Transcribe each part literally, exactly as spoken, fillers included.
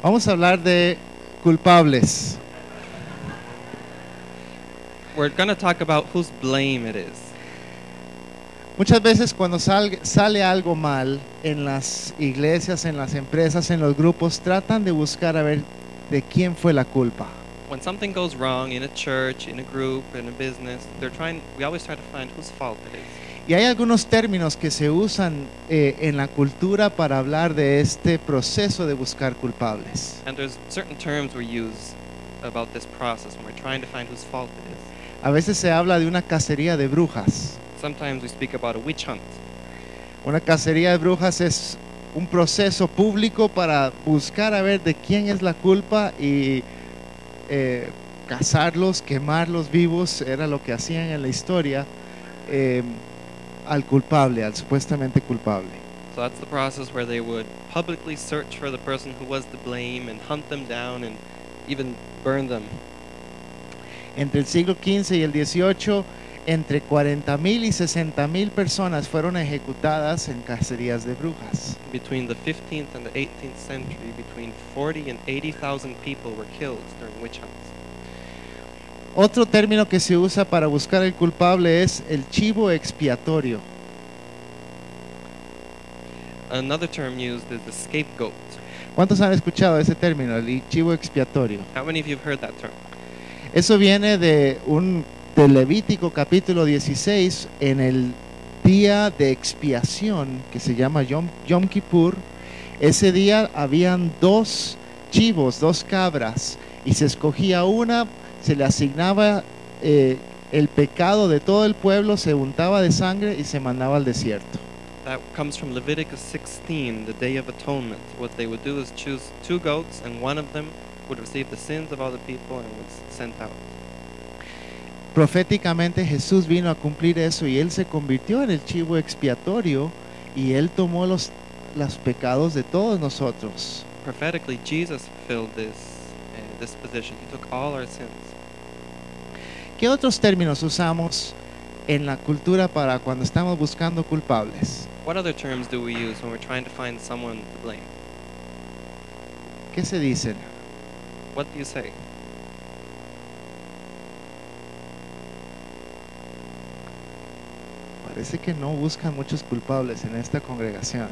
Vamos a hablar de culpables. We're going to talk about whose blame it is. Muchas veces cuando sal- sale algo mal en las iglesias, en las empresas, en los grupos, tratan de buscar a ver de quién fue la culpa. When something goes wrong in a church, in a group, in a business, they're trying. We always try to find whose fault it is. Y hay algunos términos que se usan eh, en la cultura para hablar de este proceso de buscar culpables. And there's certain terms we use about this process when we're trying to find whose fault it is. A veces se habla de una cacería de brujas. Sometimes we speak about a witch hunt. Una cacería de brujas es un proceso público para buscar a ver de quién es la culpa y eh, cazarlos, quemarlos vivos, era lo que hacían en la historia, eh, al culpable, al supuestamente culpable. So that's the process where they would publicly search for the person who was to blame and hunt them down and even burn them. Entre el siglo quince y el dieciocho, entre cuarenta mil y sesenta mil personas fueron ejecutadas en cacerías de brujas. Between the fifteenth and the eighteenth century, between forty and eighty thousand people were killed during witch hunts. Otro término que se usa para buscar el culpable es el chivo expiatorio. Another term used is the scapegoat. ¿Cuántos han escuchado ese término, el chivo expiatorio? How many of you have heard that term? Eso viene de un de Levítico capítulo dieciséis, en el día de expiación que se llama Yom, Yom Kippur. Ese día habían dos chivos, dos cabras, y se escogía una, se le asignaba eh, el pecado de todo el pueblo, se untaba de sangre y se mandaba al desierto. That comes from Leviticus sixteen, the Day of Atonement. What they would do is choose two goats, and one of them would receive the sins of all the people and was sent out. Proféticamente Jesús vino a cumplir eso y él se convirtió en el chivo expiatorio y él tomó los, los pecados de todos nosotros. Prophetically, Jesus fulfilled this, uh, this position. He took all our sins. ¿Qué otros términos usamos en la cultura para cuando estamos buscando culpables? What other terms do we use when we're trying to find someone to blame? ¿Qué se dicen? What do you say? Parece que no buscan muchos culpables en esta congregación.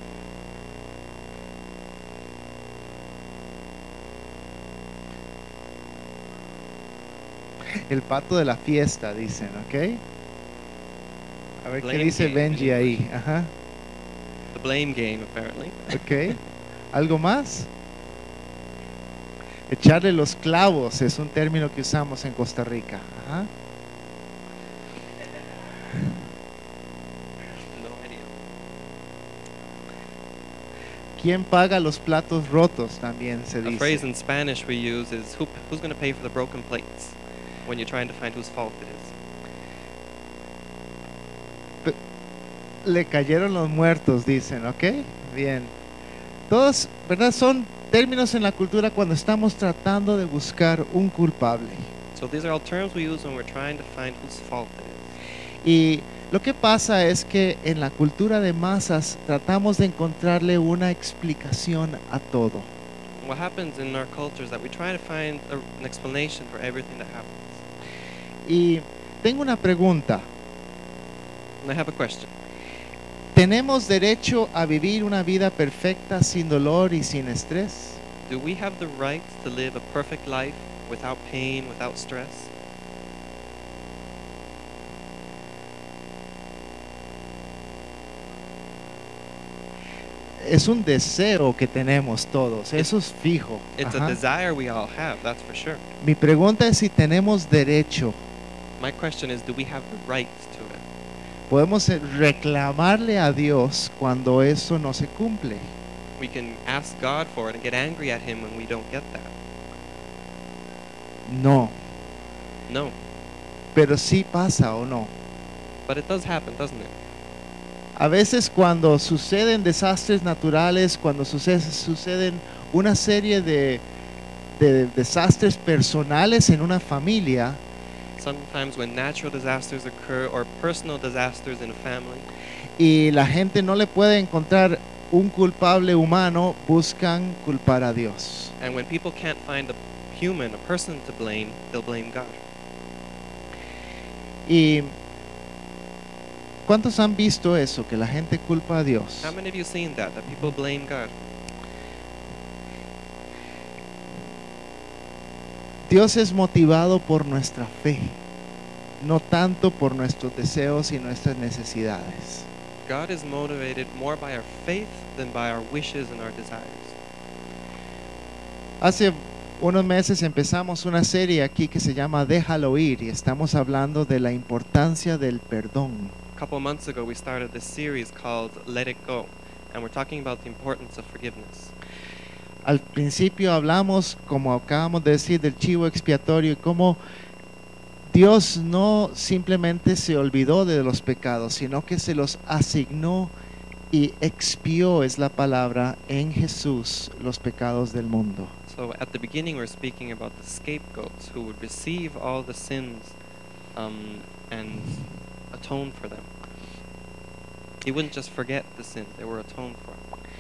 El pato de la fiesta, dicen, ¿ok? A ver qué Blame dice game in Benji ahí. English. Ajá, The blame game, apparently. ok. ¿Algo más? Echarle los clavos es un término que usamos en Costa Rica. Ajá. No idea. ¿Quién paga los platos rotos? También se A dice. phrase in Spanish we use is Who, who's going to pay for the broken plates when you're trying to find whose fault it is. Le cayeron los muertos, dicen, ¿ok? Bien. Todos, ¿verdad? Son términos en la cultura cuando estamos tratando de buscar un culpable. So these are all terms we use when we're trying to find whose fault it is. Y lo que pasa es que en la cultura de masas tratamos de encontrarle una explicación a todo. And what happens in our culture is that we try to find a, an explanation for everything that happens. Y tengo una pregunta. And I have a question. ¿Tenemos derecho a vivir una vida perfecta sin dolor y sin estrés? Do we have the right to live a perfect life without pain, without stress? Es un deseo que tenemos todos, eso es fijo. It's Ajá. a desire we all have, that's for sure. Mi pregunta es si tenemos derecho. My question is, do we have the right to it? Podemos eh, reclamarle a Dios cuando eso no se cumple. We can ask God for it and get angry at Him when we don't get that. No, No, pero sí pasa o no. but it does happen, doesn't it? A veces cuando suceden desastres naturales, cuando suce- suceden una serie de, de desastres personales en una familia, Sometimes when natural disasters occur or personal disasters in a family, y la gente no le puede encontrar un culpable humano, buscan culpar a Dios. And when people can't find a human, a person to blame, they'll blame God. ¿Y cuántos han visto eso, que la gente culpa a Dios? How many of you seen that? That people blame God? Dios es motivado por nuestra fe, no tanto por nuestros deseos y nuestras necesidades. God is motivated more by our faith than by our wishes and our desires. Hace unos meses empezamos una serie aquí que se llama Déjalo ir y estamos hablando de la importancia del perdón. A couple months ago, we started this series called Let It Go, and we're talking about the importance of forgiveness. Al principio hablamos, como acabamos de decir, del chivo expiatorio y cómo Dios no simplemente se olvidó de los pecados, sino que se los asignó y expió, es la palabra, en Jesús los pecados del mundo. So at the beginning, we're speaking about the scapegoats who would receive all the sins um, and atone for them. He wouldn't just forget the sins, they were atoned for.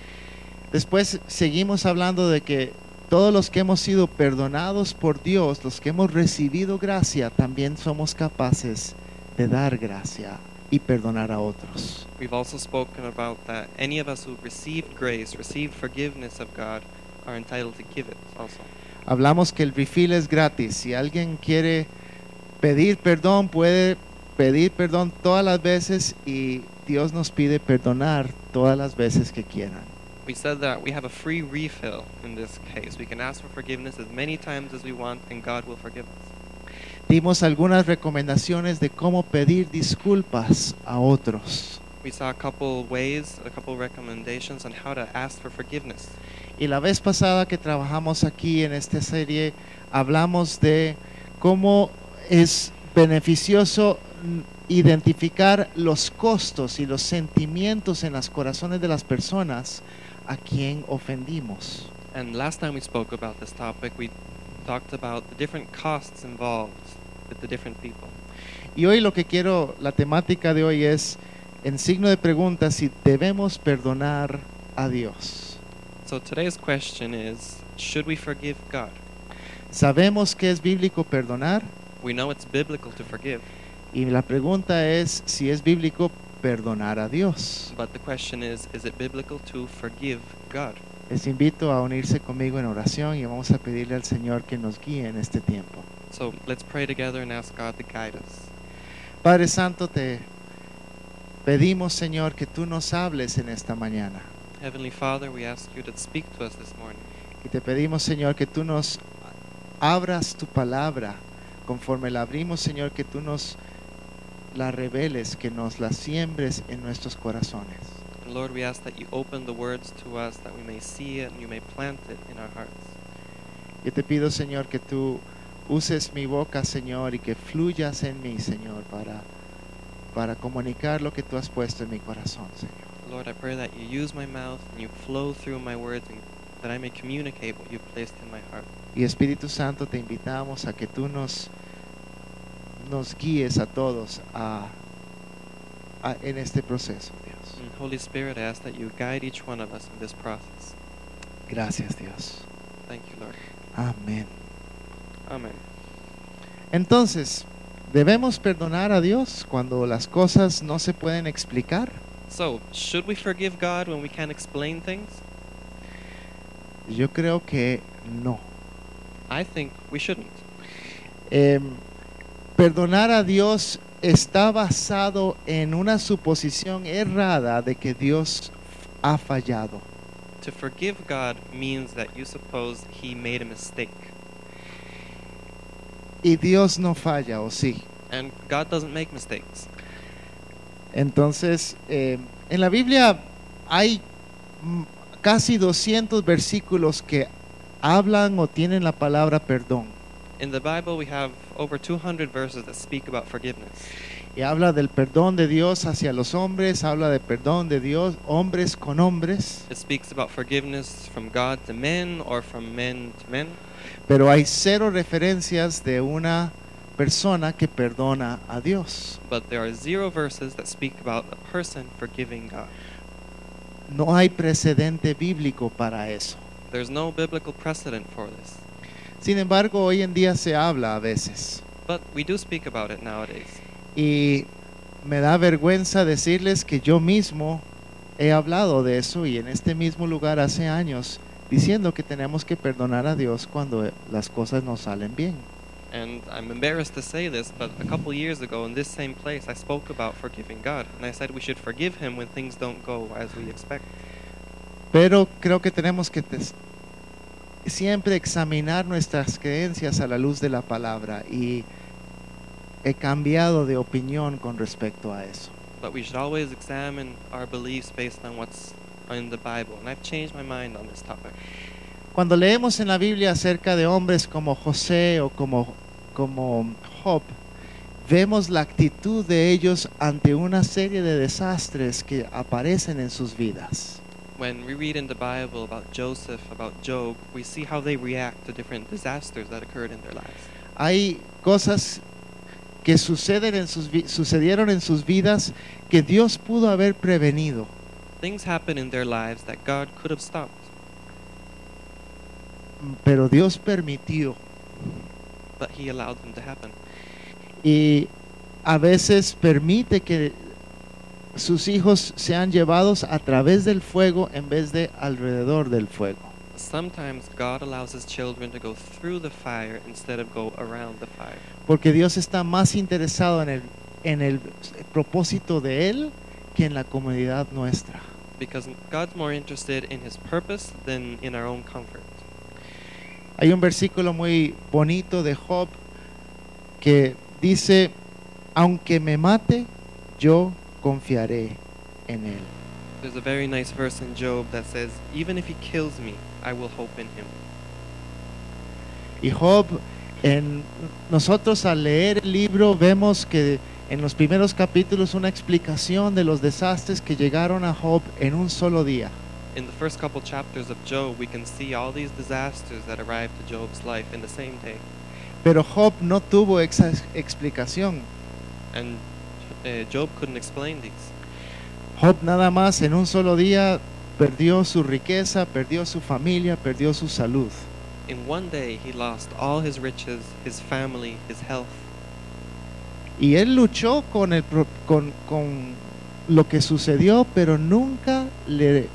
Después seguimos hablando de que todos los que hemos sido perdonados por Dios, los que hemos recibido gracia, también somos capaces de dar gracia y perdonar a otros. We've also spoken about that any of us who received grace, received forgiveness of God, are entitled to give it also. Hablamos que el refill es gratis. Si alguien quiere pedir perdón, puede pedir perdón todas las veces y Dios nos pide perdonar todas las veces que quieran. We said that we have a free refill in this case. We can ask for forgiveness as many times as we want, and God will forgive us. Dimos algunas recomendaciones de cómo pedir disculpas a otros. We saw a couple ways, a couple recommendations on how to ask for forgiveness. Y la vez pasada que trabajamos aquí en esta serie, hablamos de cómo es beneficioso identificar los costos y los sentimientos en los corazones de las personas a quien ofendimos. And last time we spoke about this topic, we talked about the different costs involved with the different people. Y hoy lo que quiero, la temática de hoy es, en signo de pregunta, si debemos perdonar a Dios. So today's question is, should we forgive God? Sabemos que es bíblico perdonar We know it's biblical to forgive, y la pregunta es si es bíblico perdonar a Dios. but the question is, is it biblical to forgive God? Les invito a unirse conmigo en oración y vamos a pedirle al Señor que nos guíe en este tiempo. So let's pray together and ask God to guide us. Padre Santo, te pedimos, Señor, que tú nos hables en esta mañana. Heavenly Father, we ask you to speak to us this morning. Y te pedimos, Señor, que tú nos abras tu palabra. Conforme la abrimos, Señor, que tú nos la reveles, que nos la siembres en nuestros corazones. And Lord, we ask that you open the words to us, that we may see it and you may plant it in our hearts. Yo te pido, Señor, que tú uses mi boca, Señor, y que fluyas en mí, Señor, para, para comunicar lo que tú has puesto en mi corazón, Señor. Lord, I pray that you use my mouth and you flow through my words and that I may communicate what you've placed in my heart. Y Espíritu Santo, te invitamos a que tú nos, nos guíes a todos a, a- en este proceso, Dios. And Holy Spirit, I ask that you guide each one of us in this process. Gracias, Dios. Thank you, Lord. Amén. Amen. Entonces, ¿debemos perdonar a Dios cuando las cosas no se pueden explicar? So, should we forgive God when we can't explain things? Yo creo que no. I think we shouldn't. Em, perdonar a Dios está basado en una suposición errada de que Dios ha fallado. To forgive God means that you suppose he made a mistake. Y Dios no falla, ¿o sí? And God doesn't make mistakes. Entonces, em, en la Biblia hay mm, casi doscientos versículos que hablan o tienen la palabra perdón. In the Bible, we have over two hundred verses that speak about forgiveness. Y habla del perdón de Dios hacia los hombres, habla del perdón de Dios, hombres con hombres, It speaks about forgiveness from God to men or from men to men. pero hay cero referencias de una persona que perdona a Dios. But there are zero verses that speak about a person forgiving God. No hay precedente bíblico para eso. There's no biblical precedent for this. Sin embargo, hoy en día se habla a veces. But we do speak about it nowadays. Y me da vergüenza decirles que yo mismo he hablado de eso y en este mismo lugar hace años diciendo que tenemos que perdonar a Dios cuando las cosas no salen bien. And I'm embarrassed to say this, but a couple years ago in this same place, I spoke about forgiving God. And I said we should forgive Him when things don't go as we expect. Pero creo que tenemos que tes- siempre examinar nuestras creencias a la luz de la palabra y he cambiado de opinión con respecto a eso. But we should always examine our beliefs based on what's in the Bible. And I've changed my mind on this topic. Cuando leemos en la Biblia acerca de hombres como José o como, como Job, vemos la actitud de ellos ante una serie de desastres que aparecen en sus vidas. When we read in the Bible about Joseph, about Job, we see how they react to different disasters that occurred in their lives. Hay cosas que suceden en sus, vi- sucedieron en sus vidas que Dios pudo haber prevenido, Things happen in their lives that God could have stopped, pero Dios permitió. but He allowed them to happen. Y a veces permite que sus hijos sean llevados a través del fuego en vez de alrededor del fuego. Sometimes God allows His children to go through the fire instead of go around the fire. Porque Dios está más interesado en el, en el propósito de Él que en la comodidad nuestra. Because God's more interested in His purpose than in our own comfort. Hay un versículo muy bonito de Job que dice, aunque me mate, yo confiaré en Él. There's a very nice verse in Job that says, even if He kills me, I will hope in Him. Y Job, en, nosotros al leer el libro vemos que en los primeros capítulos una explicación de los desastres que llegaron a Job en un solo día. In the first couple chapters of Job, we can see all these disasters that arrived to Job's life in the same day. Pero Job no tuvo esa ex- explicación. And uh, Job couldn't explain these. Job nada más en un solo día perdió su riqueza, perdió su familia, perdió su salud. In one day, he lost all his riches, his family, his health. Y él luchó con, el, pro- con, con lo que sucedió, pero nunca le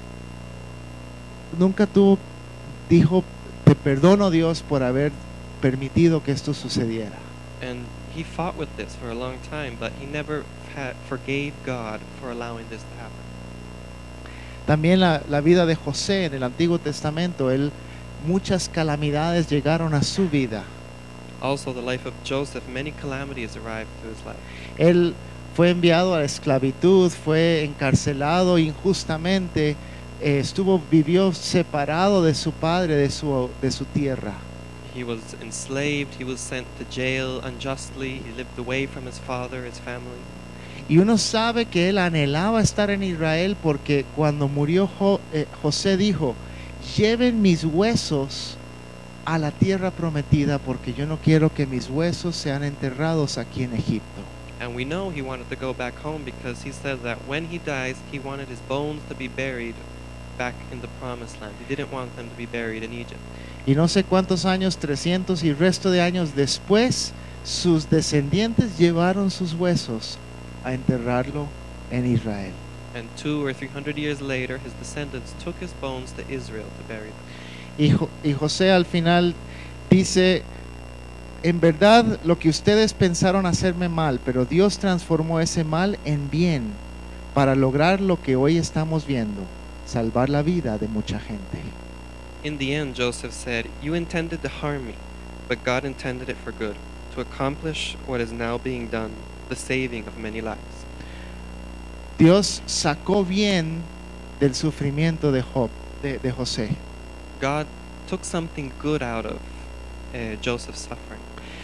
nunca tuvo, dijo, te perdono Dios por haber permitido que esto sucediera. And he fought with this for a long time, but he never ha- forgave God for allowing this to happen. También la, la vida de José en el Antiguo Testamento, él, muchas calamidades llegaron a su vida. Also, the life of Joseph, many calamities arrived to his life. Él fue enviado a la esclavitud, fue encarcelado injustamente, eh, estuvo, vivió separado de su padre, de su, de su tierra. He was enslaved, he was sent to jail unjustly, he lived away from his father, his family. Y uno sabe que él anhelaba estar en Israel porque cuando murió Jo- eh, José dijo, lleven mis huesos a la tierra prometida porque yo no quiero que mis huesos sean enterrados aquí en Egipto. And we know he wanted to go back home because he said that when he dies, he wanted his bones to be buried back in the promised land. He didn't want them to be buried in Egypt. Y no sé cuántos años, trescientos y resto de años después, sus descendientes llevaron sus huesos a enterrarlo en Israel. And two or three hundred years later, his descendants took his bones to Israel to bury them. Y, Jo- y José al final dice, en verdad lo que ustedes pensaron hacerme mal, pero Dios transformó ese mal en bien para lograr lo que hoy estamos viendo, salvar la vida de mucha gente. In the end, Joseph said, "You intended to harm me, but God intended it for good, to accomplish what is now being done, the saving of many lives." Dios sacó bien del sufrimiento de Job, de, de José. God took something good out of uh, Joseph's suffering,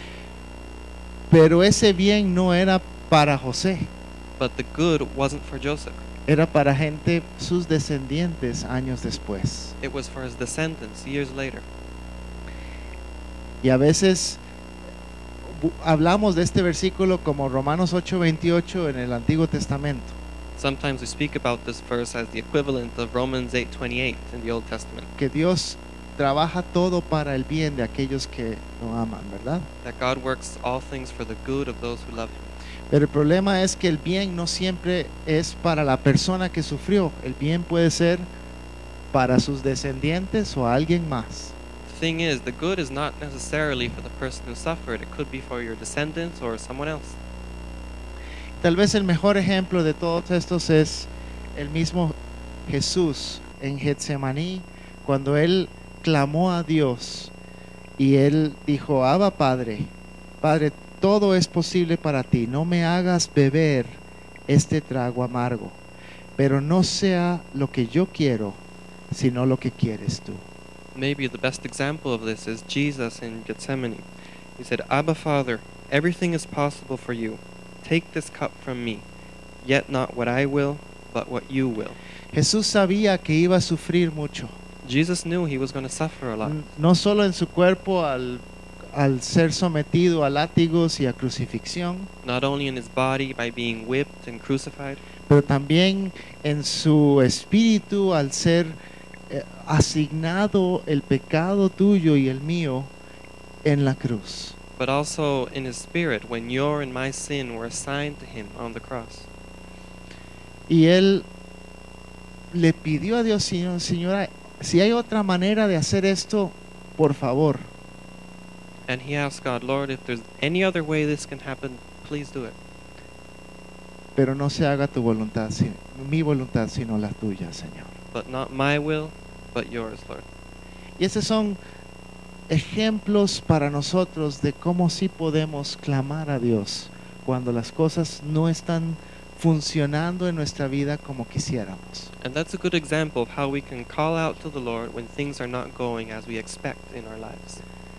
Pero ese bien no era para José, but the good wasn't for Joseph. era para gente, sus descendientes, años después. It was for his descendants years later. Y a veces bu- hablamos de este versículo como Romanos ocho veintiocho en el Antiguo Testamento. Sometimes we speak about this verse as the equivalent of Romans eight twenty-eight in the Old Testament, que Dios trabaja todo para el bien de aquellos que lo aman, ¿verdad? that God works all things for the good of those who love Him. Pero el problema es que el bien no siempre es para la persona que sufrió. El bien puede ser para sus descendientes o alguien más. The thing is, the good is not necessarily for the person who suffered. It could be for your descendants or someone else. Tal vez el mejor ejemplo de todos estos es el mismo Jesús en Getsemaní, cuando él clamó a Dios y él dijo: Abba, Padre, Padre, todo es posible para ti, no me hagas beber este trago amargo, pero no sea lo que yo quiero, sino lo que quieres tú. Maybe the best example of this is Jesus in Gethsemane. He said, Abba, Father, everything is possible for you. Take this cup from me, yet not what I will, but what you will. Jesús sabía que iba a sufrir mucho, Jesus knew he was going to suffer a lot, n- no solo en su cuerpo al, al ser sometido a látigos y a crucifixión, not only in his body by being whipped and crucified, pero también en su espíritu al ser eh, asignado el pecado tuyo y el mío en la cruz. but also in his spirit when your and my sin were assigned to him on the cross. Y él le pidió a Dios: Señor, Señora, si hay otra manera de hacer esto, por favor. And he asked God, Lord, if there's any other way this can happen, please do it. Pero no se haga tu voluntad, si- mi voluntad, sino la tuya, Señor. But not my will, but yours, Lord. Y esos son ejemplos para nosotros de cómo sí podemos clamar a Dios cuando las cosas no están funcionando en nuestra vida como quisiéramos. And that's a good example of how we can call out to the Lord when things are not going as we expect in our lives.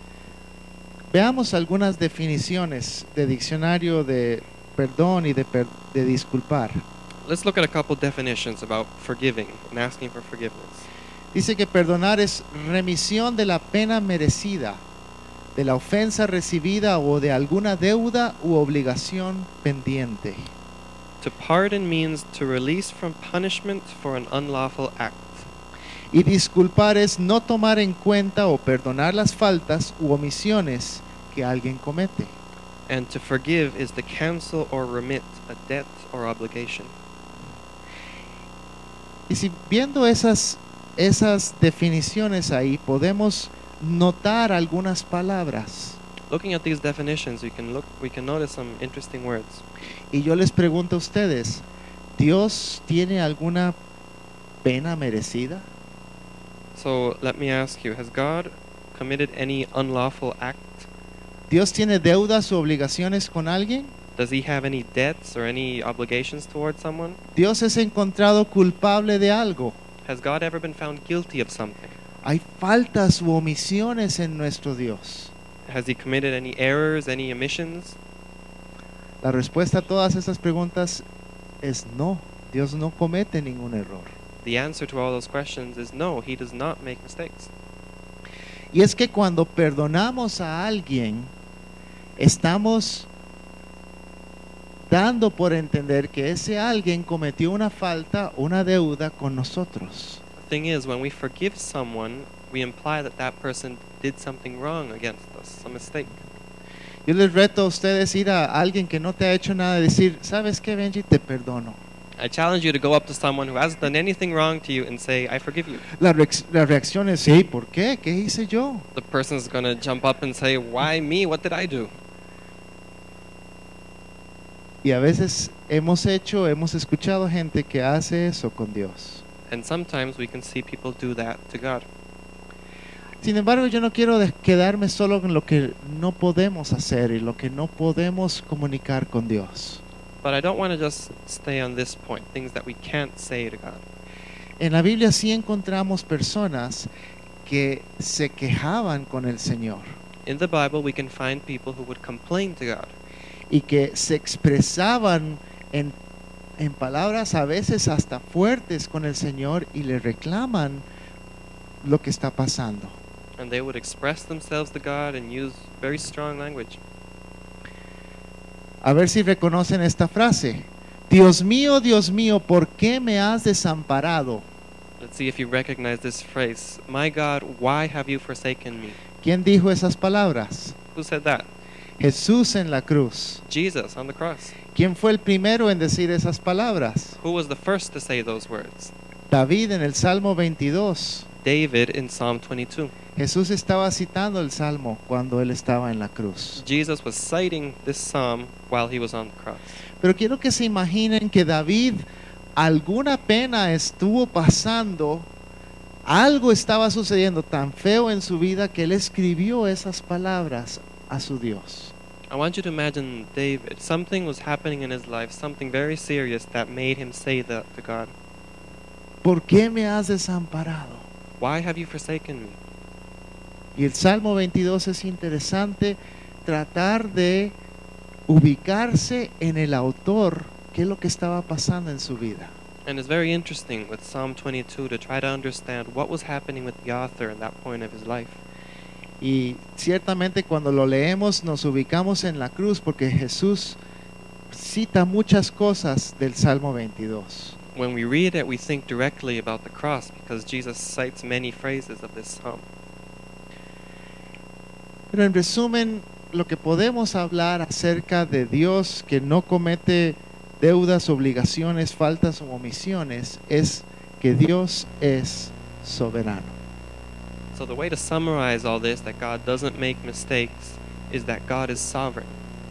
Veamos algunas definiciones de diccionario de perdón y de, per- de disculpar. Let's look at a couple definitions about forgiving and asking for forgiveness. Dice que perdonar es remisión de la pena merecida, de la ofensa recibida o de alguna deuda u obligación pendiente. To pardon means to release from punishment for an unlawful act. Y disculpar es no tomar en cuenta o perdonar las faltas u omisiones que alguien comete. And to forgive is to cancel or remit a debt or obligation. Y si viendo esas, esas definiciones ahí, podemos notar algunas palabras. Looking at these definitions, we can look we can notice some interesting words. Y yo les pregunto a ustedes, ¿Dios tiene alguna pena merecida? So let me ask you, has God committed any unlawful act? ¿Dios tiene deudas o obligaciones con alguien? Does he have any debts or any obligations towards someone? ¿Dios es encontrado culpable de algo? Has God ever been found guilty of something? ¿Hay faltas u omisiones en nuestro Dios? Has he committed any errors, any omissions? La respuesta a todas estas preguntas es no. Dios no comete ningún error. The answer to all those questions is no, he does not make mistakes. Y es que cuando perdonamos a alguien, estamos dando por entender que ese alguien cometió una falta, una deuda con nosotros. The thing is, when we forgive someone, we imply that that person did something wrong against us, a mistake. Yo les reto a ustedes ir a alguien que no te ha hecho nada y decir: ¿sabes qué, Benji? Te perdono. I challenge you to go up to someone who hasn't done anything wrong to you and say, I forgive you. La, reacc- la reacción es: sí, ¿por qué? ¿Qué hice yo? The person's going to jump up and say, why me? What did I do? Y a veces hemos hecho, hemos escuchado gente que hace eso con Dios. And sometimes we can see people do that to God. Sin embargo, yo no quiero de- quedarme solo con lo que no podemos hacer y lo que no podemos comunicar con Dios. But I don't want to just stay on this point, things that we can't say to God. En la Biblia sí encontramos personas que se quejaban con el Señor In the Bible, we can find people who would complain to God y que se expresaban en, en palabras a veces hasta fuertes con el Señor y le reclaman lo que está pasando. and they would express themselves to God and use very strong language. A ver si reconocen esta frase: Dios mío, Dios mío, ¿por qué me has desamparado? Let's see if you recognize this phrase. My God, why have you forsaken me? ¿Quién dijo esas palabras? Who said that? Jesús en la cruz. Jesus on the cross. ¿Quién fue el primero en decir esas palabras? Who was the first to say those words? David en el Salmo veintidós. David in Psalm twenty-two. Jesús estaba citando el Salmo cuando él estaba en la cruz. Jesus was citing this psalm while he was on the cross. Pero quiero que se imaginen que David alguna pena estuvo pasando, algo estaba sucediendo tan feo en su vida que él escribió esas palabras a su Dios. I want you to imagine David. Something was happening in his life, something very serious that made him say that to God. ¿Por qué me has desamparado? Why have you forsaken me? Y el Salmo veintidós es interesante tratar de ubicarse en el autor, qué es lo que estaba pasando en su vida. And it's very interesting with Psalm twenty-two to try to understand what was happening with the author at that point of his life. Y ciertamente cuando lo leemos nos ubicamos en la cruz porque Jesús cita muchas cosas del Salmo veintidós. When we read it, we think directly about the cross because Jesus cites many phrases of this psalm. Pero en resumen, lo que podemos hablar acerca de Dios que no comete deudas, obligaciones, faltas o omisiones es que Dios es soberano. So the way to summarize all this, that God doesn't make mistakes, is that God is sovereign.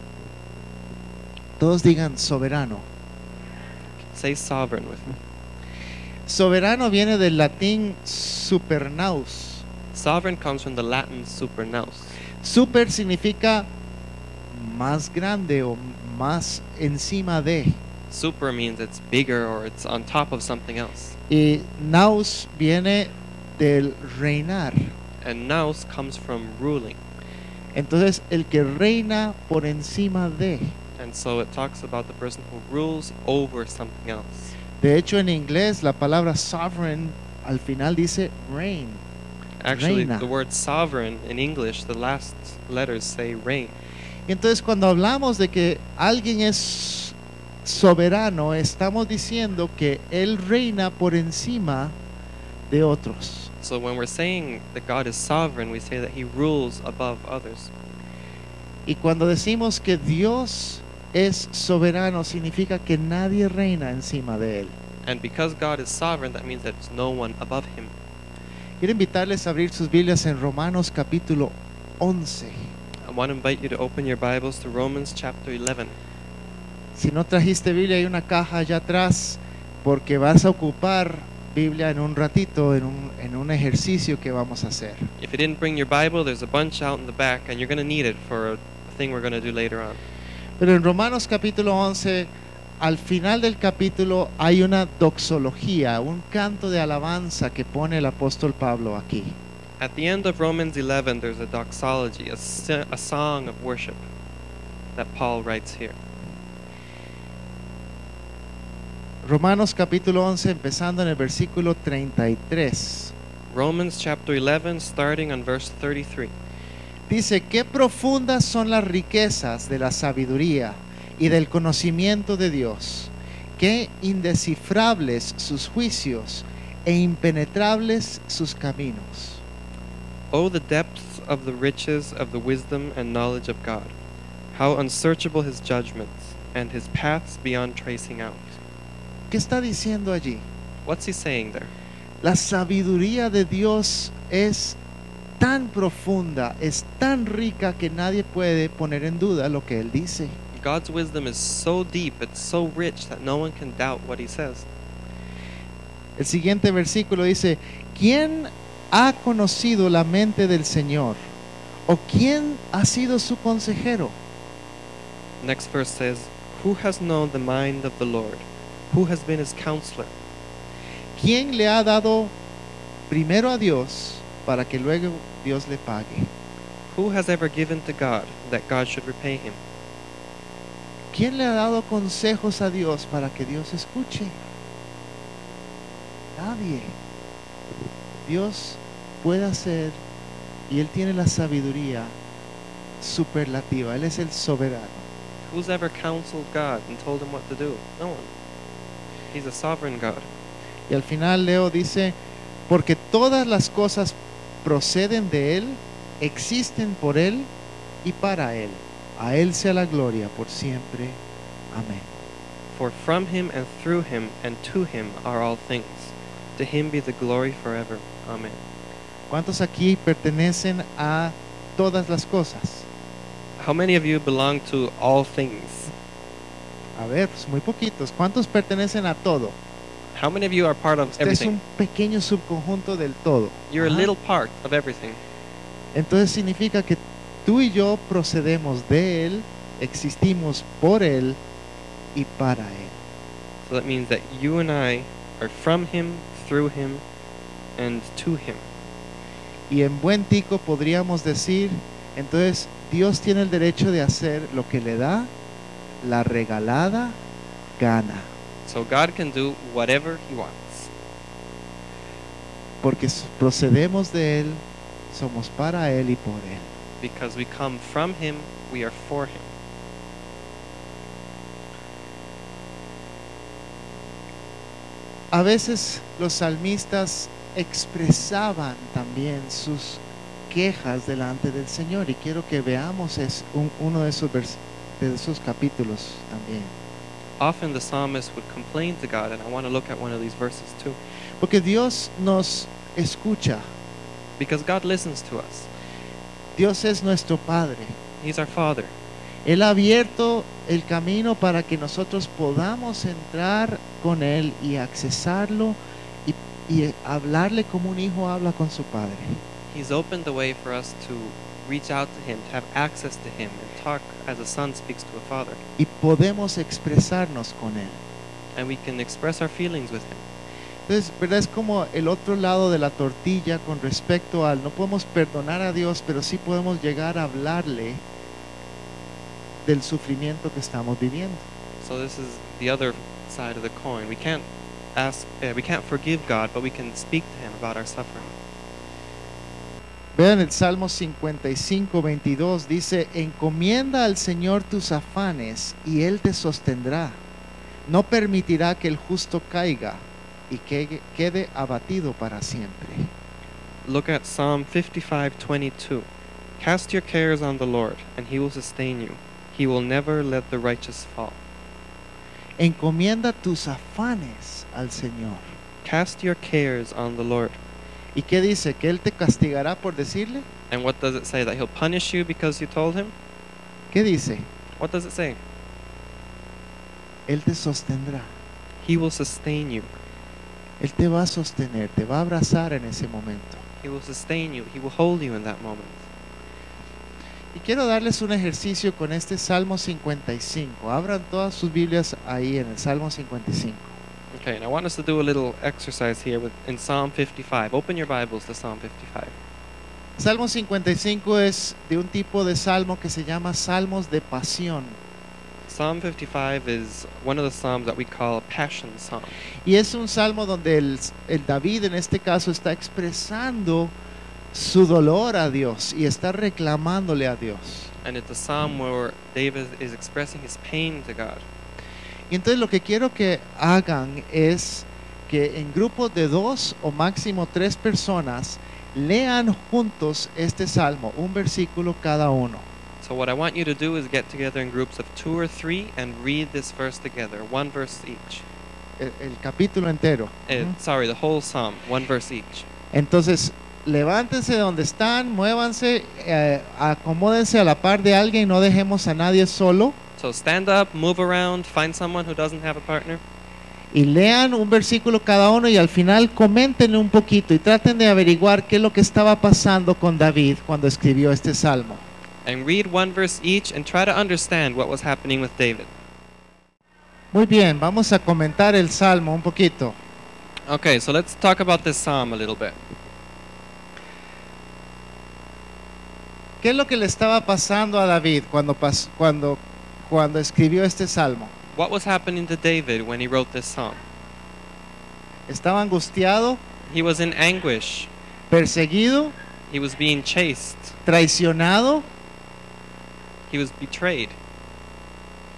Todos digan soberano. Say sovereign with me. Soberano viene del latín supernaus. Sovereign comes from the Latin supernaus. Super significa más grande o más encima de. Super means it's bigger or it's on top of something else. Y naus viene del reinar. And nous comes from ruling. Entonces, el que reina por encima de. And so it talks about the person who rules over something else. De hecho, en inglés la palabra sovereign al final dice reign. Actually, Reina. the word sovereign in English, the last letters say reign. Y entonces cuando hablamos de que alguien es soberano, estamos diciendo que él reina por encima de otros. So when we're saying that God is sovereign, we say that he rules above others. Y cuando decimos que Dios es soberano, significa que nadie reina encima de él. And because God is sovereign, that means that there's no one above him. Quiero invitarles a abrir sus Biblias en Romanos capítulo once. I want to invite you to open your Bibles to Romans chapter eleven. Si no trajiste Biblia, hay una caja allá atrás porque vas a ocupar Biblia en un ratito, en un, en un ejercicio que vamos a hacer. If you didn't bring your Bible, there's a bunch out in the back, and you're going to need it for a thing we're going to do later on. Pero en Romanos capítulo once, al final del capítulo hay una doxología, un canto de alabanza que pone el apóstol Pablo aquí. At the end of Romans eleven, there's a doxology, a, si- a song of worship that Paul writes here. Romanos capítulo once, empezando en el versículo treinta y tres. Romans chapter eleven, starting on verse thirty-three. Dice, qué profundas son las riquezas de la sabiduría y del conocimiento de Dios, qué indescifrables sus juicios e impenetrables sus caminos. Oh, the depths of the riches of the wisdom and knowledge of God! How unsearchable his judgments, and his paths beyond tracing out. ¿Qué está diciendo allí? What's he saying there? La sabiduría de Dios es tan profunda, es tan rica que nadie puede poner en duda lo que Él dice. God's wisdom is so deep, it's so rich that no one can doubt what he says. El siguiente versículo dice, ¿quién ha conocido la mente del Señor? ¿O quién ha sido su consejero? Next verse says, who has known the mind of the Lord? Who has been his counselor? ¿Quién le ha dado primero a Dios para que luego Dios le pague? Who has ever given to God that God should repay him? ¿Quién le ha dado consejos a Dios para que Dios escuche? Nadie. Dios puede hacer y Él tiene la sabiduría superlativa. Él es el soberano. Who's ever counseled God and told him what to do? No one. He's a sovereign God. Y al final Leo dice, porque todas las cosas proceden de Él, existen por Él y para Él. A Él sea la gloria por siempre. Amén. For from him and through him and to him are all things. To him be the glory forever. Amen. ¿Cuántos aquí pertenecen a todas las cosas? How many of you belong to all things? A ver, pues muy poquitos. ¿Cuántos pertenecen a todo? How many of you are part of Usted es everything? un pequeño subconjunto del todo. You're a Ajá. little part of everything. Entonces significa que tú y yo procedemos de Él, existimos por Él y para Él. So that means that you and I are from him, through him, and to him. Y en buen tico podríamos decir, entonces Dios tiene el derecho de hacer lo que le da la regalada gana, So God can do whatever he wants. porque s- procedemos de Él, somos para Él y por Él. Because we come from him, we are for him. A veces los salmistas expresaban también sus quejas delante del Señor, y quiero que veamos es un- uno de esos, vers- de esos capítulos también. Often the psalmist would complain to God, and I want to look at one of these verses too. Porque Dios nos escucha, Because God listens to us. Dios es nuestro Padre. He's our Father. Él ha abierto el camino para que nosotros podamos entrar con Él y accesarlo y, y hablarle como un hijo habla con su Padre. He's opened the way for us to reach out to him, to have access to him, and talk as a son speaks to a father. Y podemos expresarnos con Él. And we can express our feelings with him. Entonces, ¿verdad? Es como el otro lado de la tortilla con respecto al, no podemos perdonar a Dios, pero sí podemos llegar a hablarle del sufrimiento que estamos viviendo. So this is the other side of the coin. We can't ask, uh, we can't forgive God, but we can speak to him about our suffering. Vean el Salmo cincuenta y cinco, veintidós, dice, encomienda al Señor tus afanes y Él te sostendrá. No permitirá que el justo caiga y que quede abatido para siempre. Look at Psalm fifty-five twenty-two. Cast your cares on the Lord, and he will sustain you. He will never let the righteous fall. Encomienda tus afanes al Señor. Cast your cares on the Lord. ¿Y qué dice? ¿Que Él te castigará por decirle? And what does it say? That he'll punish you because you told him? ¿Qué dice? What does it say? Él te sostendrá. He will sustain you. Él te va a sostener, te va a abrazar en ese momento. He will sustain you. He will hold you in that moment. Y quiero darles un ejercicio con este Salmo cincuenta y cinco. Abran todas sus Biblias ahí en el Salmo cincuenta y cinco. Okay, and I want us to do a little exercise here with, in Psalm fifty-five. Open your Bibles to Psalm fifty-five. Salmo cincuenta y cinco es de un tipo de salmo que se llama salmos de pasión. Psalm fifty-five is one of the psalms that we call a passion psalm. Y es un salmo donde el, el David en este caso está expresando su dolor a Dios y está reclamándole a Dios. And it's a psalm where David is expressing his pain to God. Y entonces lo que quiero que hagan es que en grupos de dos o máximo tres personas lean juntos este salmo, un versículo cada uno. So what I want you to do is get together in groups of two or three and read this verse together, one verse each. El, el capítulo entero. Uh, Ujú. Sorry, the whole psalm, one verse each. Entonces, levántense de donde están, muévanse, eh, acomódense a la par de alguien, no dejemos a nadie solo. So stand up, move around, find someone who doesn't have a partner, Y lean un versículo cada uno y al final coméntenle un poquito y traten de averiguar qué es lo que estaba pasando con David cuando escribió este salmo. and read one verse each and try to understand what was happening with David. Muy bien, vamos a comentar el salmo un poquito. Okay, so let's talk about this psalm a little bit. ¿Qué es lo que le estaba pasando a David cuando, pas- cuando, cuando escribió este salmo? What was happening to David when he wrote this psalm? ¿Estaba angustiado, He was in anguish. perseguido, He was being chased. traicionado? He was betrayed.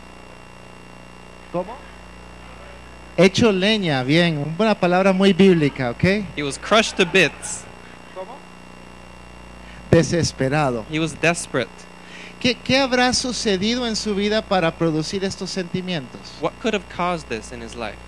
¿Cómo? Hecho leña, bien, una palabra muy bíblica, ¿ok? He was crushed to bits. ¿Cómo? Desesperado. He was desperate. ¿Qué, ¿Qué habrá sucedido en su vida para producir estos sentimientos? What could have caused this in his life?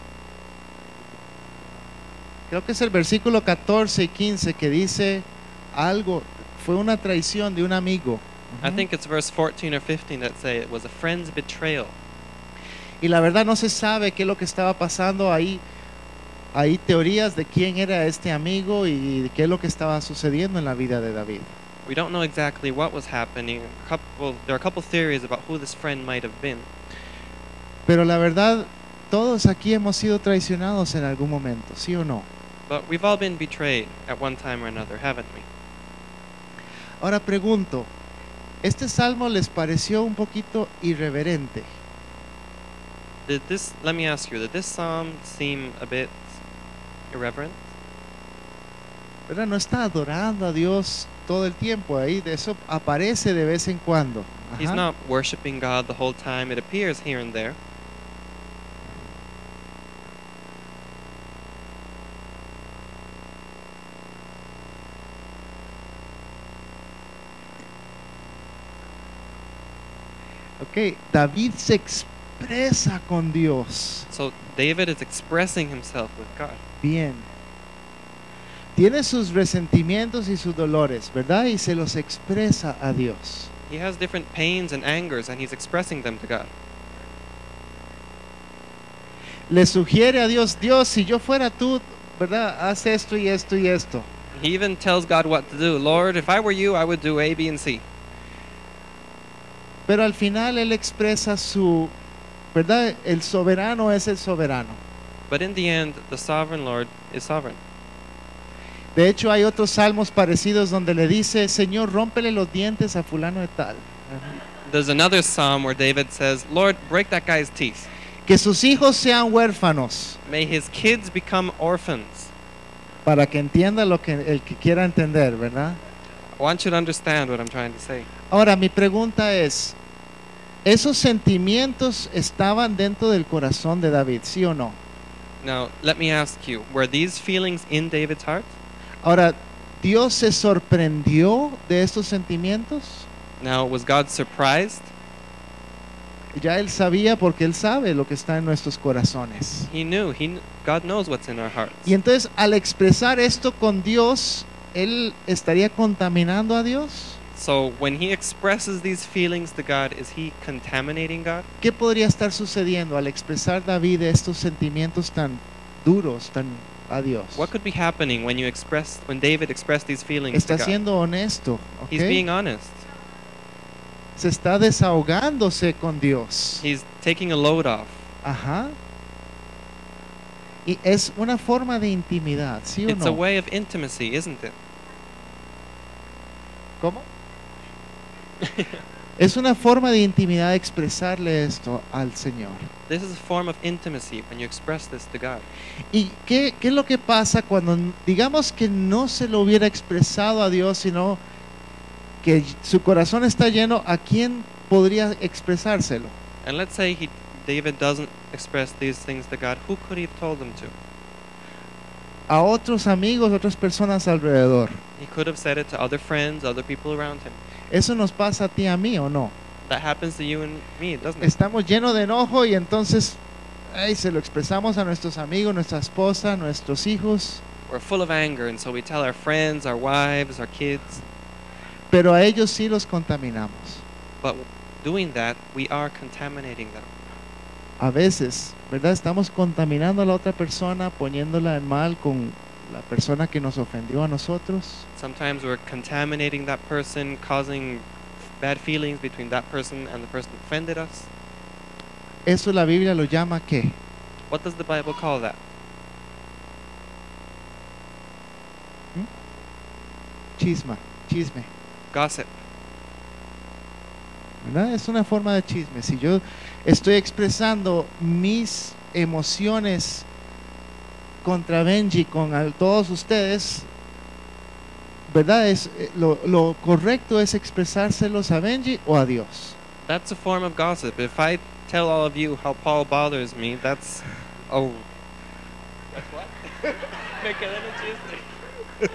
Creo que es el versículo catorce y quince que dice algo, fue una traición de un amigo. I Ujú. think it's verse fourteen or fifteen that say it was a friend's betrayal. Y la verdad no se sabe qué es lo que estaba pasando ahí. Hay teorías de quién era este amigo y qué es lo que estaba sucediendo en la vida de David. We don't know exactly what was happening. A couple, there are a couple theories about who this friend might have been. Pero la verdad, todos aquí hemos sido traicionados en algún momento, ¿sí o no? But we've all been betrayed at one time or another, haven't we? Ahora pregunto, ¿este salmo les pareció un poquito irreverente? Did this, let me ask you, did this psalm seem a bit irreverent? ¿Verdad? No está adorando a Dios todo el tiempo ahí, de eso aparece de vez en cuando. He's Ajá. not worshiping God the whole time. It appears here and there. Ok, David se expresa con Dios. So David is expressing himself with God. Bien. Tiene sus resentimientos y sus dolores, ¿verdad? Y se los expresa a Dios. He has different pains and angers, and he's expressing them to God. Le sugiere a Dios, Dios, si yo fuera tú, ¿verdad? Haz esto y esto y esto. He even tells God what to do. Lord, if I were you, I would do A, B, and C. Pero al final él expresa su, ¿verdad? El soberano es el soberano. But in the end, the sovereign Lord is sovereign. De hecho, hay otros salmos parecidos donde le dice, Señor, rómpele los dientes a fulano de tal. There's another psalm where David says, Lord, break that guy's teeth. Que sus hijos sean huérfanos, May his kids become orphans. para que entienda lo que el que quiera entender, ¿verdad? I want you to understand what I'm trying to say. Ahora, mi pregunta es, ¿esos sentimientos estaban dentro del corazón de David, sí o no? Now, let me ask you, were these feelings in David's heart? Ahora, ¿Dios se sorprendió de estos sentimientos? Now, was God surprised? Ya él sabía porque él sabe lo que está en nuestros corazones. He knew. He kn- God knows what's in our hearts. Y entonces, al expresar esto con Dios, él estaría contaminando a Dios. So, when he expresses these feelings to God, is he contaminating God? ¿Qué podría estar sucediendo al expresar David estos sentimientos tan duros, tan a Dios? What could be happening when you express, when David expressed these feelings Está to God? siendo honesto, ¿ok? He's being honest. Se está desahogándose con Dios. He's taking a load off. Ajá. Y es una forma de intimidad, ¿sí o It's a no? way of intimacy, isn't it? ¿Cómo? Es una forma de intimidad expresarle esto al Señor. This is a form of intimacy when you express this to God. ¿Y qué, qué es lo que pasa cuando, digamos que no se lo hubiera expresado a Dios, sino que su corazón está lleno? ¿A quién podría expresárselo? And let's say he, David doesn't express these things to God. Who could he have told them to? A otros amigos, otras personas alrededor. He could have said it to other friends, other people around him. ¿Eso nos pasa a ti, a mí o no? That happens to you and me, doesn't it? Estamos llenos de enojo y entonces ay, se lo expresamos a nuestros amigos, nuestra esposa, nuestros hijos, We're full of anger, and so we tell our friends, our wives, our kids. pero a ellos sí los contaminamos. But doing that, we are contaminating them. A veces, ¿verdad? Estamos contaminando a la otra persona, poniéndola en mal con la persona que nos ofendió a nosotros. Sometimes we're contaminating that person, causing bad feelings between that person and the person who offended us. Eso la Biblia lo llama ¿qué? What does the Bible call that? Chisma, chisme. Gossip. ¿Verdad? Es una forma de chisme. Si yo estoy expresando mis emociones contra Benji, con a- todos ustedes, ¿verdad? Es, eh, lo, lo correcto es expresárselos a Benji o a Dios. That's a form of gossip. If I tell all of you how Paul bothers me, that's oh. That's what? Me quedé en el chiste.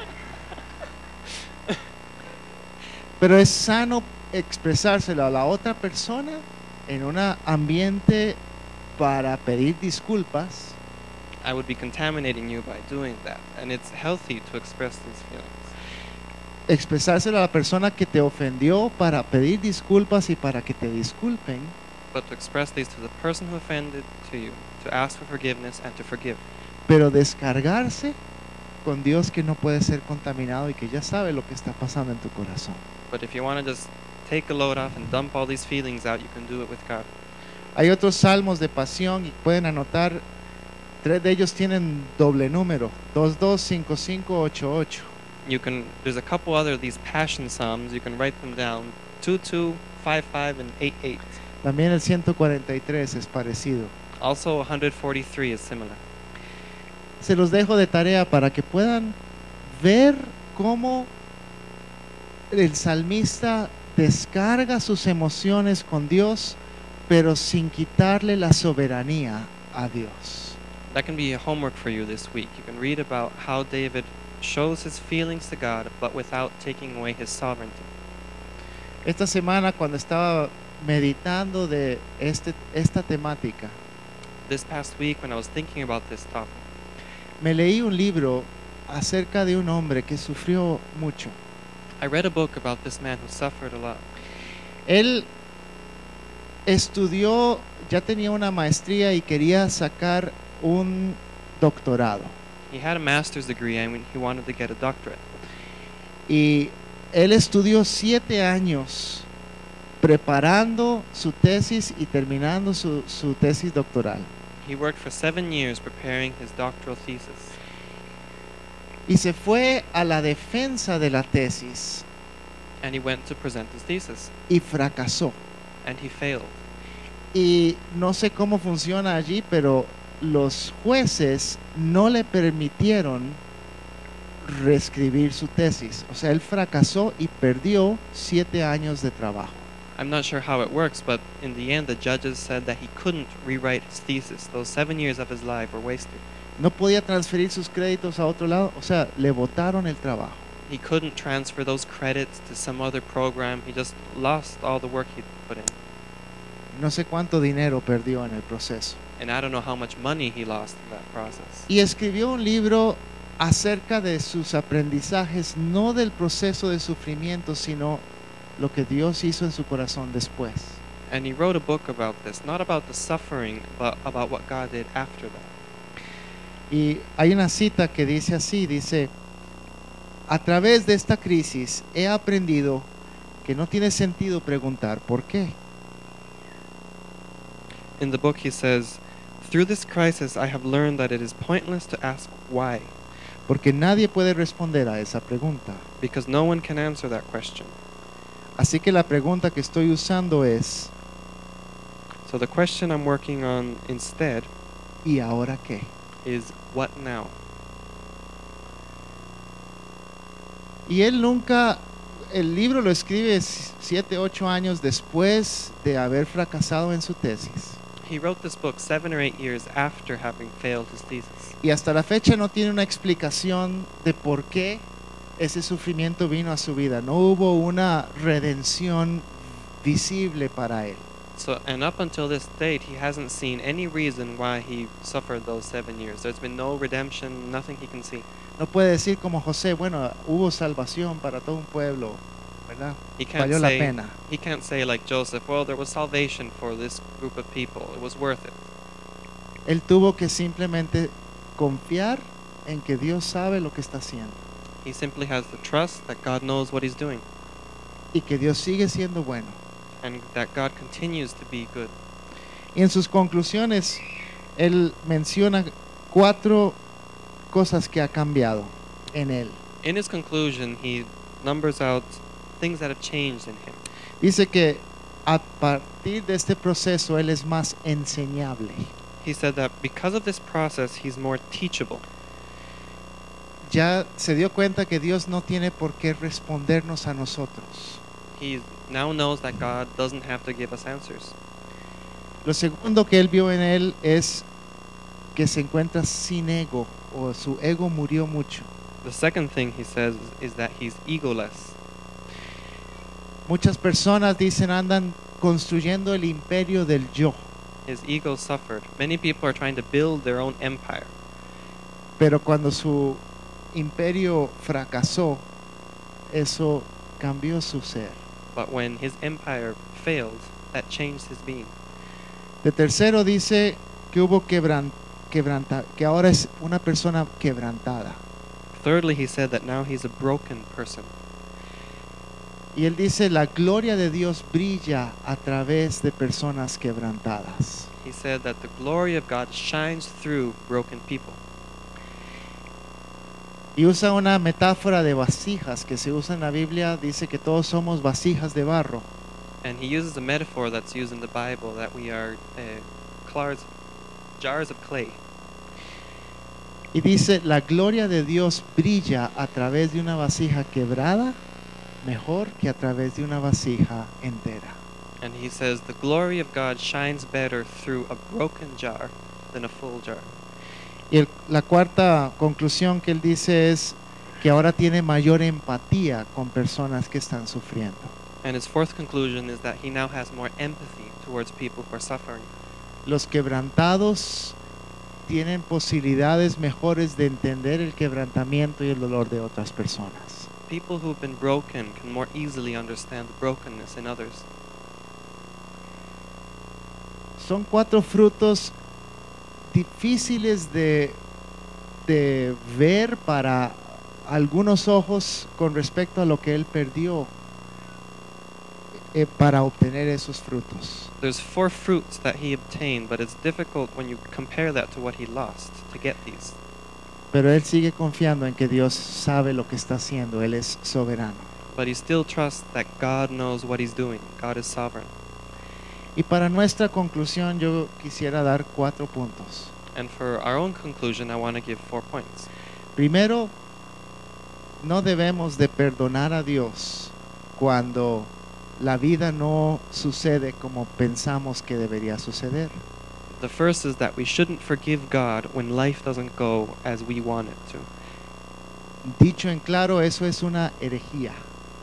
Pero es sano expresárselo a la otra persona en un ambiente para pedir disculpas, I would be contaminating you by doing that, and it's healthy to express these feelings. expresárselo a la persona que te ofendió para pedir disculpas y para que te disculpen, But to express these to the person who offended to you, to ask for forgiveness and to forgive. pero descargarse con Dios que no puede ser contaminado y que ya sabe lo que está pasando en tu corazón. But if you want to just take a load off and dump all these feelings out, you can do it with God. Hay otros salmos de pasión y pueden anotar, tres de ellos tienen doble número, dos dos cinco cinco ocho ocho. You can. There's a couple other of these passion psalms. You can write them down: two two, five five, and eight eight. También el ciento cuarenta y tres es parecido. Also, one forty-three is similar. Se los dejo de tarea para que puedan ver cómo el salmista descarga sus emociones con Dios, pero sin quitarle la soberanía a Dios. That can be a homework for you this week. You can read about how David shows his feelings to God, but without taking away his sovereignty. Esta semana, cuando estaba meditando de este, esta temática, This past week, when I was thinking about this topic, me leí un libro acerca de un hombre que sufrió mucho. I read a book about this man who suffered a lot. Él estudió, ya tenía una maestría y quería sacar un doctorado. He had a master's degree and he wanted to get a doctorate. Y él estudió siete años preparando su tesis y terminando su, su tesis doctoral. He worked for seven years preparing his doctoral thesis. Y se fue a la defensa de la tesis And he went to present his thesis. y fracasó. And he failed. Y no sé cómo funciona allí, pero los jueces no le permitieron reescribir su tesis. O sea, él fracasó y perdió siete años de trabajo. I'm not sure how it works, but in the end, the judges said that he couldn't rewrite his thesis. Those seven years of his life were wasted. No podía transferir sus créditos a otro lado. O sea, le botaron el trabajo. He couldn't transfer those credits to some other program. He just lost all the work he'd put in. No sé cuánto dinero perdió en el proceso. And I don't know how much money he lost in that process. Y escribió un libro acerca de sus aprendizajes, no del proceso de sufrimiento, sino lo que Dios hizo en su corazón después. And he wrote a book about this, not about the suffering, but about what God did after that. Y hay una cita que dice así, dice, a través de esta crisis he aprendido que no tiene sentido preguntar ¿por qué? In the book he says, through this crisis I have learned that it is pointless to ask why, Porque nadie puede responder a esa pregunta. because no one can answer that question. Así que la pregunta que estoy usando es, So the question I'm working on instead ¿y ahora qué? is what now? Y él nunca, el libro lo escribe s- siete, ocho años después de haber fracasado en su tesis. He wrote this book seven or eight years after having failed his thesis. Y hasta la fecha no tiene una explicación de por qué ese sufrimiento vino a su vida. No hubo una redención visible para él. So, and up until this date, he hasn't seen any reason why he suffered those seven years. There's been no redemption, nothing he can see. No puede decir como José, bueno, hubo salvación para todo un pueblo, ¿verdad? He can't Valió la say, pena. he can't say like Joseph, well, there was salvation for this group of people. It was worth it. Él tuvo que simplemente confiar en que Dios sabe lo que está haciendo He simply has the trust that God knows what he's doing y que Dios sigue siendo bueno. and that God continues to be good. Y en sus conclusiones, él menciona cuatro cosas que ha cambiado en él. In his conclusion, he numbers out things that have changed in him. Dice que a partir de este proceso él es más enseñable. He said that because of this process, he's more teachable. Ya se dio cuenta que Dios no tiene por qué respondernos a nosotros. He now knows that God doesn't have to give us answers. Lo segundo que él vio en él es que se encuentra sin ego, o su ego murió mucho. The second thing he says is that he's egoless. Muchas personas dicen andan construyendo el imperio del yo, His ego suffered. Many people are trying to build their own empire. pero cuando su imperio fracasó, eso cambió su ser. But when his empire failed, that changed his being. De tercero dice que hubo quebran, quebranta, que ahora es una persona quebrantada. Thirdly, he said that now he's a broken person. Y él dice, la gloria de Dios brilla a través de personas quebrantadas. He said that the glory of God shines through broken people. Y usa una metáfora de vasijas que se usa en la Biblia, dice que todos somos vasijas de barro. And he uses a metaphor that's used in the Bible that we are uh, clars, jars of clay. Y dice, la gloria de Dios brilla a través de una vasija quebrada, mejor que a través de una vasija entera. And he says the glory of God shines better through a broken jar than a full jar. Y el- la cuarta conclusión que él dice es que ahora tiene mayor empatía con personas que están sufriendo. And his fourth conclusion is that he now has more empathy towards people who are suffering. Los quebrantados tienen posibilidades mejores de entender el quebrantamiento y el dolor de otras personas. People who've been broken can more easily understand the brokenness in others. Son cuatro frutos difíciles de, de ver para algunos ojos con respecto a lo que él perdió eh, para obtener esos frutos. There's four fruits that he obtained, but it's difficult when you compare that to what he lost to get these. Pero él sigue confiando en que Dios sabe lo que está haciendo, Él es soberano. But he still trusts that God knows what he's doing. God is sovereign. Y para nuestra conclusión yo quisiera dar cuatro puntos. And for our own conclusion, I want to give four points. Primero, no debemos de perdonar a Dios cuando la vida no sucede como pensamos que debería suceder. The first is that we shouldn't forgive God when life doesn't go as we want it to. Dicho en claro, eso es una herejía,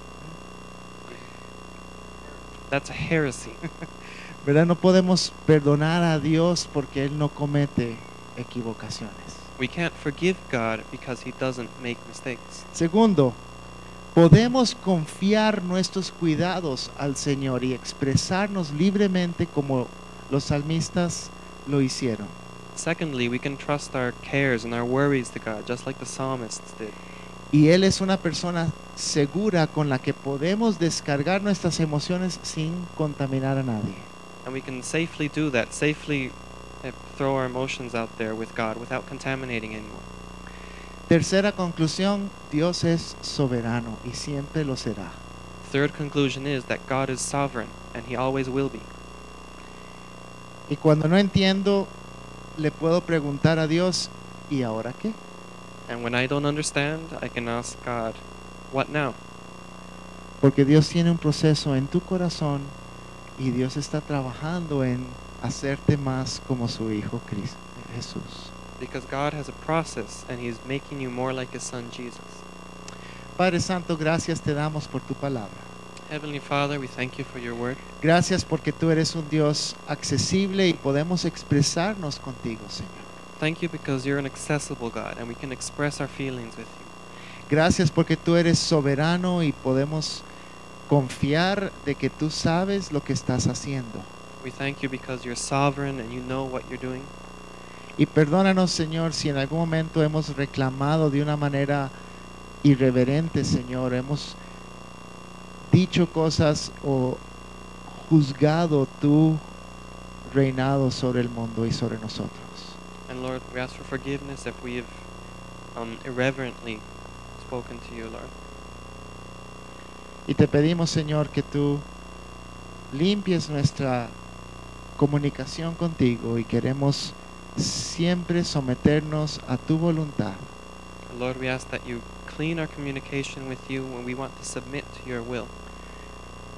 That's a heresy. ¿verdad? No podemos perdonar a Dios porque Él no comete equivocaciones. We can't forgive God because he doesn't make mistakes. Segundo, podemos confiar nuestros cuidados al Señor y expresarnos libremente como los salmistas lo hicieron. Secondly, we can trust our cares and our worries to God, just like the psalmists did. Y Él es una persona segura con la que podemos descargar nuestras emociones sin contaminar a nadie. And we can safely do that, safely uh, throw our emotions out there with God without contaminating anyone. Tercera conclusión, Dios es soberano y siempre lo será. Third conclusion is that God is sovereign, and he always will be. Y cuando no entiendo, le puedo preguntar a Dios, ¿y ahora qué? And when I don't understand, I can ask God, what now? Porque Dios tiene un proceso en tu corazón y Dios está trabajando en hacerte más como su Hijo Cristo, Jesús. Because God has a process, and he's making you more like his son Jesus. Padre Santo, gracias te damos por tu palabra. Heavenly Father, we thank you for your word. Gracias porque tú eres un Dios accesible y podemos expresarnos contigo, Señor. Thank you because you're an accessible God, and we can express our feelings with you. Gracias porque tú eres soberano y podemos confiar de que tú sabes lo que estás haciendo. We thank you because you're sovereign and you know what you're doing. Y perdónanos, Señor, si en algún momento hemos reclamado de una manera irreverente, Señor, hemos dicho cosas o juzgado tu reinado sobre el mundo y sobre nosotros. And Lord, we ask for forgiveness if we have um, irreverently spoken to you, Lord. Y te pedimos, Señor, que tú limpies nuestra comunicación contigo y queremos siempre someternos a tu voluntad. Lord, we ask that you clean our communication with you when we want to submit to your will.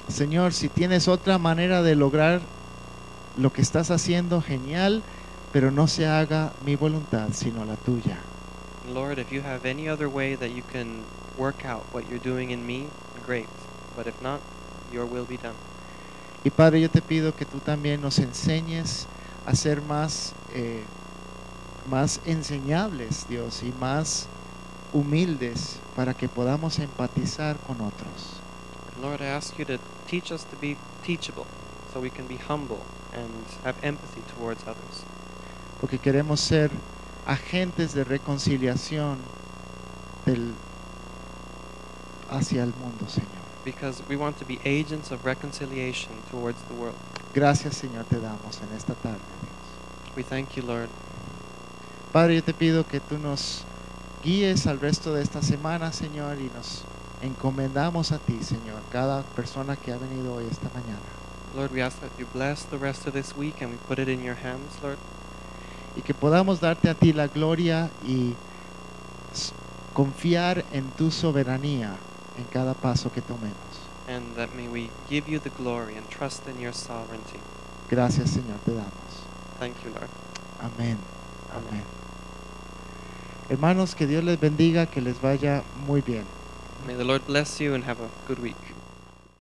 Señor, si tienes otra manera de lograr lo que estás haciendo, genial, pero no se haga mi voluntad, sino la tuya. Lord, if you have any other way that you can work out what you're doing in me, great. But if not, your will be done. Y Padre, yo te pido que tú también nos enseñes a ser más, eh, más enseñables, Dios, y más humildes para que podamos empatizar con otros. Lord, I ask you to teach us to be teachable, so we can be humble and have empathy towards others. Porque queremos ser agentes de reconciliación del, hacia el mundo, Señor. Because we want to be agents of reconciliation towards the world. Gracias, Señor, te damos en esta tarde, Dios. We thank you, Lord. Padre, yo te pido que tú nos guíes al resto de esta semana, Señor, y nos encomendamos a ti, Señor, cada persona que ha venido hoy esta mañana. Lord, we ask that you bless the rest of this week and we put it in your hands, Lord. Y que podamos darte a ti la gloria y s- confiar en tu soberanía en cada paso que tomemos. And that may we give you the glory and trust in your sovereignty. Gracias, Señor, te damos. Thank you, Lord. Amén. Amén. Amén. Hermanos, que Dios les bendiga, que les vaya muy bien. May the Lord bless you and have a good week.